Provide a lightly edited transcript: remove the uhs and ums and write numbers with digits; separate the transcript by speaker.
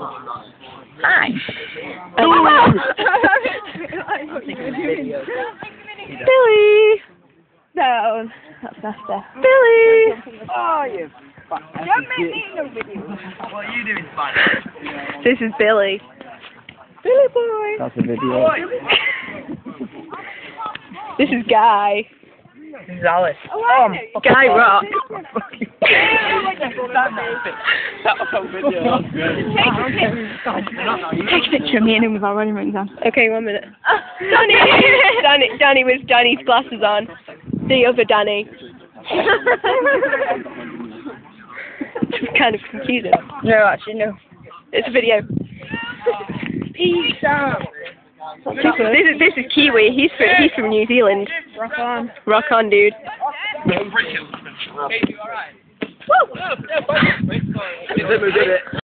Speaker 1: Hi. Billy. No, that's better. Billy.
Speaker 2: Oh, you fuck. Don't make me no video. What are you doing, Spider?
Speaker 1: This is Billy. Billy boy.
Speaker 3: That's a video.
Speaker 1: This is Guy.
Speaker 2: This is Alice.
Speaker 1: Guy Rock.
Speaker 2: That was on video.
Speaker 1: Take a picture of me and him with our running rings on. Okay, 1 minute. Danny with Danny's glasses on. The other Danny. It's kind of confusing.
Speaker 2: No, actually, no.
Speaker 1: It's a video.
Speaker 2: Peace out.
Speaker 1: This is Kiwi. He's from New Zealand.
Speaker 2: Rock on.
Speaker 1: Rock on, dude.
Speaker 2: Woo!